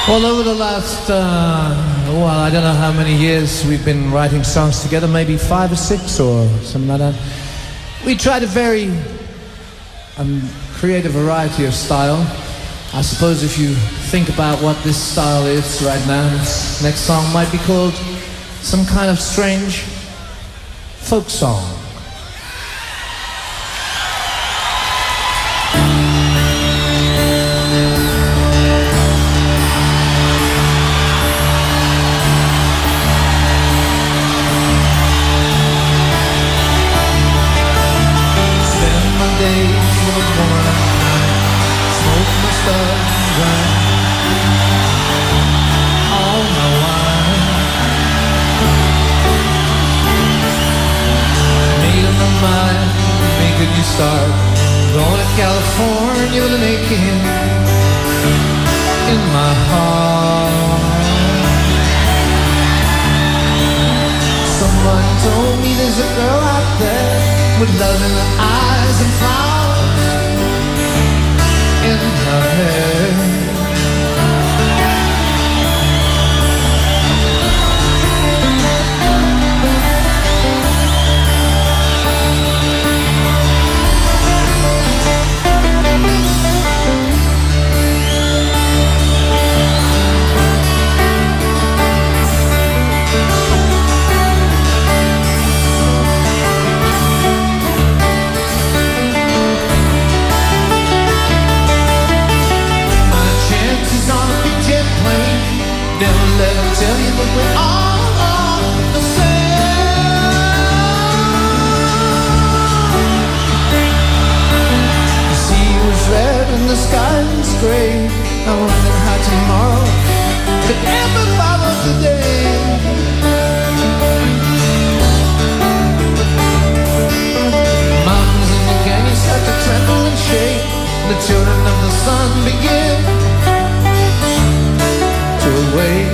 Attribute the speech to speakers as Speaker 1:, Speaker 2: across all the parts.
Speaker 1: Well, over the last, I don't know how many years we've been writing songs together, maybe 5 or 6 or something like that. We try to create a variety of style. I suppose if you think about what this style is right now, this next song might be called some kind of strange folk song. Start going to California with an aching in my heart. Someone told me there's a girl out there with love in her eyes and flowers in her hair. Let me tell you that we're all the same. The sea was red and the sky was gray. I wonder how tomorrow could ever follow today. Mountains and the canyons start to tremble and shake. The children of the sun begin to awake.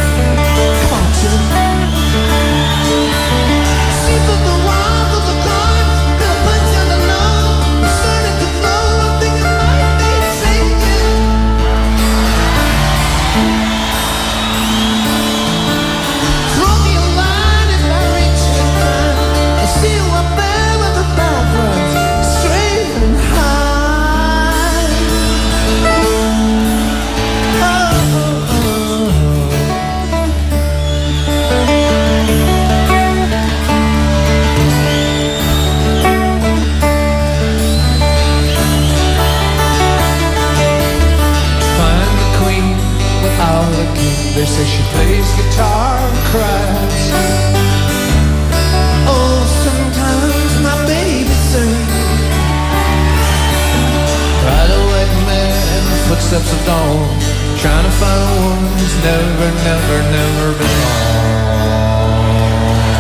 Speaker 1: They say she plays guitar and cries. Oh, sometimes my baby sings. Ride a wet man in the footsteps of dawn, trying to find a woman who's never, never, never been wrong.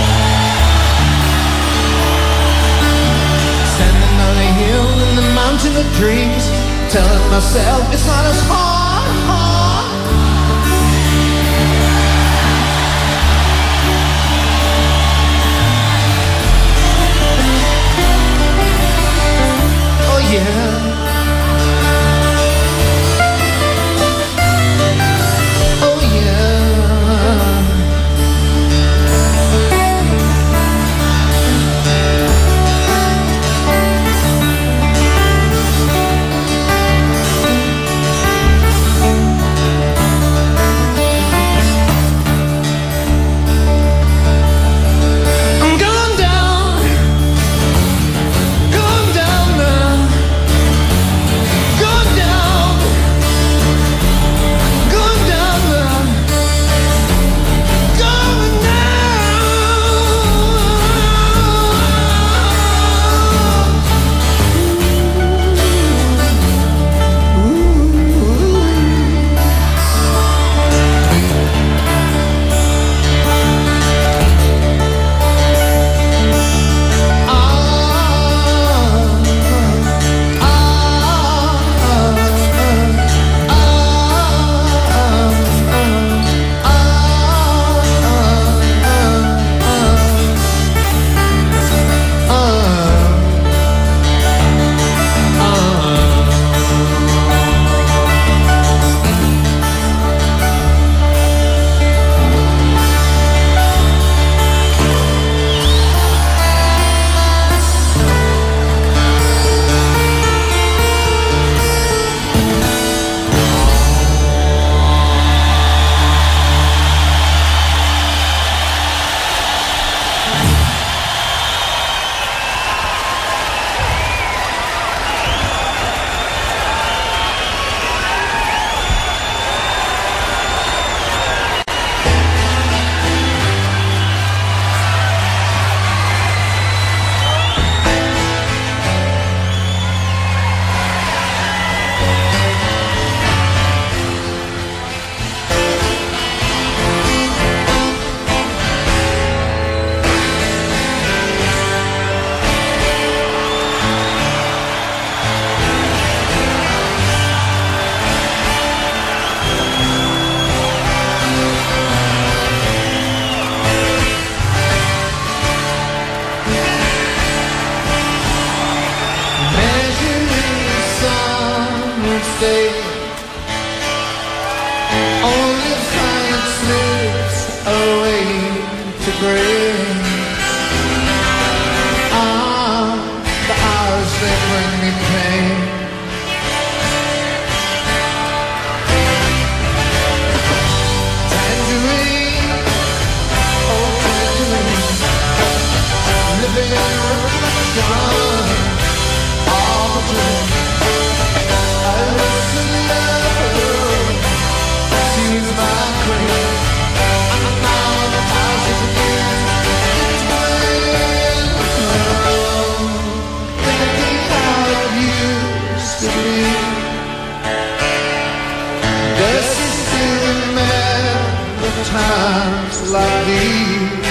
Speaker 1: Standing on a hill in the mountain of dreams, telling myself it's not as hard. Yeah. Oh yeah. free. The hours they bring me pain. Tangerine, oh tangerine, living in reflection of a dream. I listen to love, she's my queen. I'm now 1,000 years between. Thinking how it used to be. Does she still remember times like these?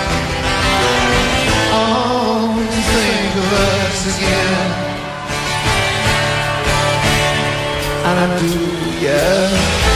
Speaker 1: Oh, to think of us again. And I do, yeah.